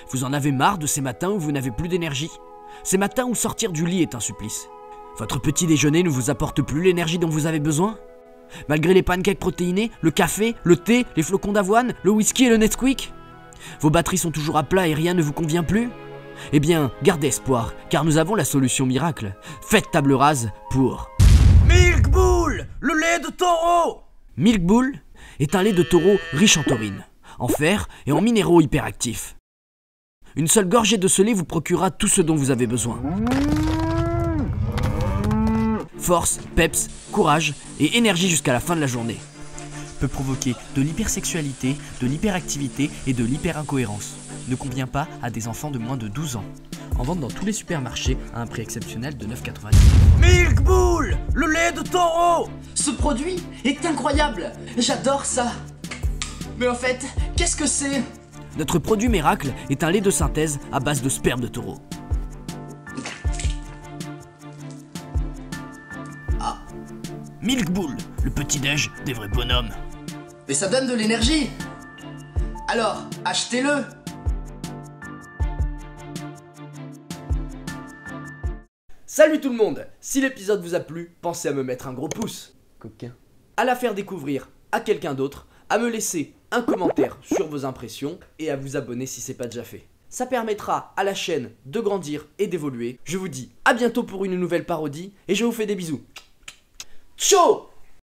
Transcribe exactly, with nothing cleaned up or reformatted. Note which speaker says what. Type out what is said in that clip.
Speaker 1: Vous en avez marre de ces matins où vous n'avez plus d'énergie? Ces matins où sortir du lit est un supplice? Votre petit déjeuner ne vous apporte plus l'énergie dont vous avez besoin? Malgré les pancakes protéinés, le café, le thé, les flocons d'avoine, le whisky et le Nesquik? Vos batteries sont toujours à plat et rien ne vous convient plus? Eh bien, gardez espoir, car nous avons la solution miracle. Faites table rase pour...
Speaker 2: Milk Bull, le lait de taureau!
Speaker 1: Milk Bull est un lait de taureau riche en taurine, en fer et en minéraux hyperactifs. Une seule gorgée de ce lait vous procurera tout ce dont vous avez besoin. Force, peps, courage et énergie jusqu'à la fin de la journée.
Speaker 3: Peut provoquer de l'hypersexualité, de l'hyperactivité et de l'hyperincohérence. Ne convient pas à des enfants de moins de douze ans. En vente dans tous les supermarchés à un prix exceptionnel de neuf quatre-vingt-dix.
Speaker 2: Milk Bull, le lait de taureau!
Speaker 4: Ce produit est incroyable! J'adore ça! Mais en fait, qu'est-ce que c'est?
Speaker 1: Notre produit miracle est un lait de synthèse à base de sperme de taureau.
Speaker 4: Ah,
Speaker 2: Milk Bull, le petit-déj des vrais bonhommes.
Speaker 4: mais ça donne de l'énergie! Alors, achetez-le!
Speaker 1: Salut tout le monde! Si l'épisode vous a plu, pensez à me mettre un gros pouce, coquin, à la faire découvrir à quelqu'un d'autre, à me laisser un commentaire sur vos impressions et à vous abonner si c'est pas déjà fait. Ça permettra à la chaîne de grandir et d'évoluer. Je vous dis à bientôt pour une nouvelle parodie et je vous fais des bisous. Ciao!